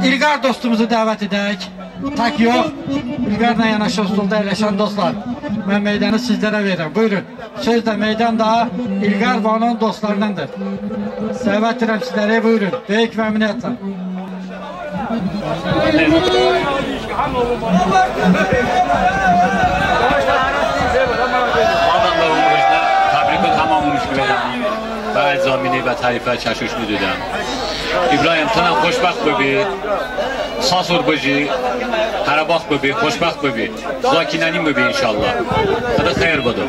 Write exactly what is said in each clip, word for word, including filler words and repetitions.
İlqar dostumuzu dəvət edək. Tək yox, İlqarla yanaşı stolda əyləşən dostlar. Mən meydanı sizlərə verirəm. Buyurun. Söz də meydan da İlqar və onun dostlarındandır. Dəvət edirəm sizləri, buyurun. Böyük məmnuniyyətlə. Adamlar umuruşda tabrikə tamam olmuş gibi və əczamini və tərifə çəşüşlü düdəm. İbrahim, tənə xoşbəxt bəbi, Sasur bəci, Hərəbax bəbi, xoşbəxt bəbi, Zakinənin bəbi inşallah. Tədə xeyir bədir.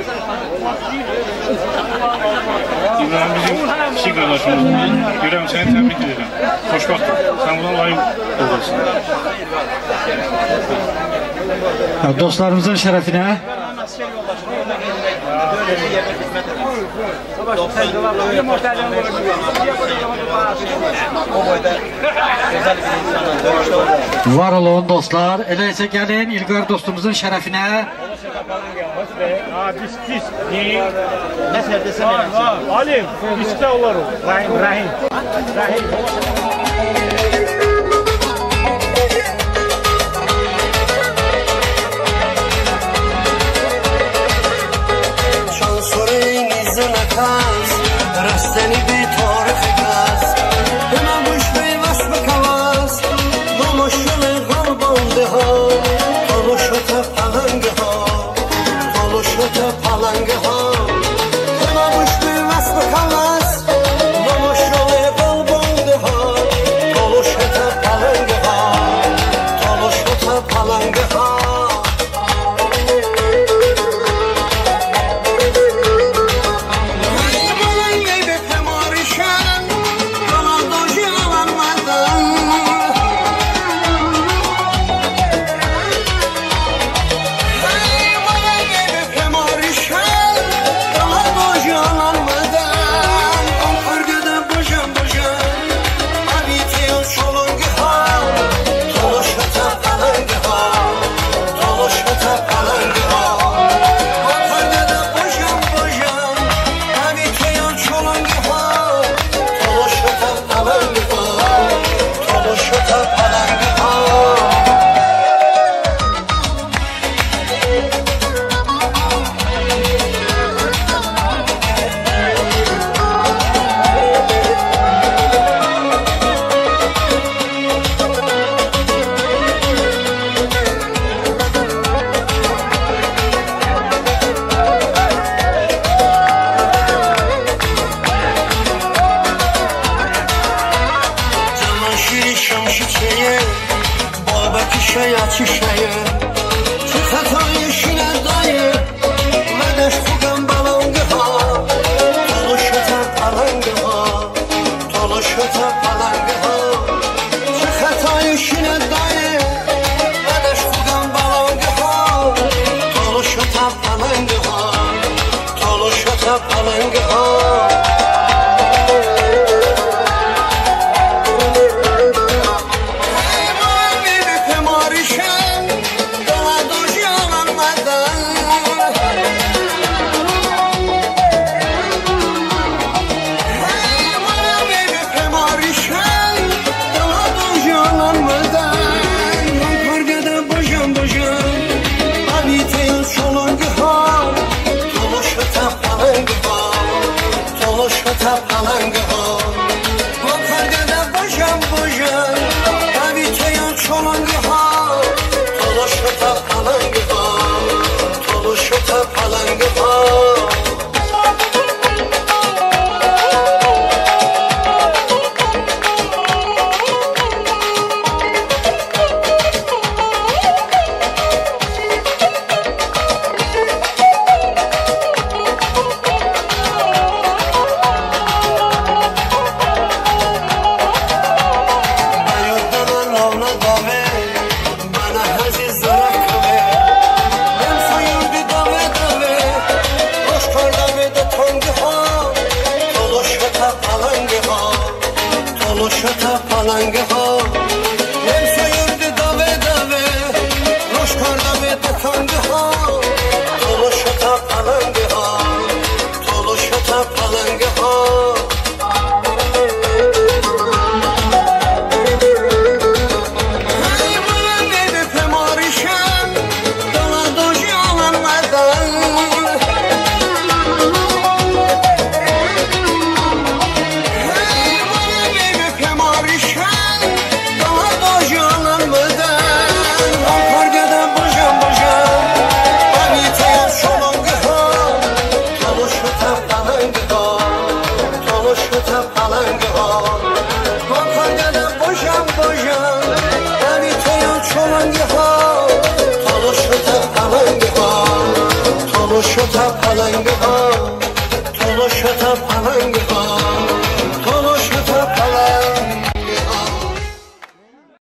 İbrahim bizim kiçik qardaşımızdır. Görəm səni təbrik edirəm. Xoşbəxtdir. Sən bundan layıq olursun. Dostlarımızın şərəfinə. Var olun dostlar. Elə isə gəlin İlqar dostumuzun şərəfinə. Pis, pis. Nə sərdesən eləsin? Alim, pisdə olar o. Rahim, Rahim. Rahim. رستنی بی تاریخ گز همه مش بیوست بکواز نماشل غربانده ها تالوشت پلنگه ها تالوشت پلنگه ها همه مش بیوست بکواز نماشل غربانده ها تالوشت پلنگه ها تالوشت پلنگه ها Şuna